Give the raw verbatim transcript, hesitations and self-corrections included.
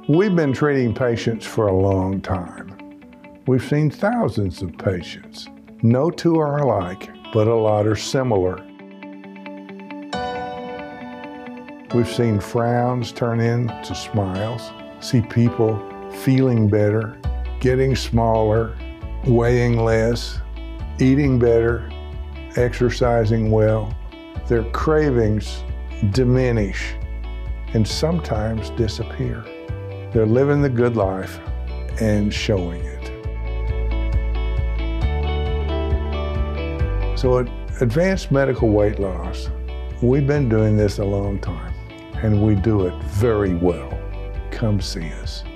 We've been treating patients for a long time. We've seen thousands of patients. No two are alike, but a lot are similar. We've seen frowns turn into smiles, see people feeling better, getting smaller, weighing less, eating better, exercising well. Their cravings diminish and sometimes disappear. They're living the good life and showing it. So at Advanced Medical Weight Loss, we've been doing this a long time, and we do it very well. Come see us.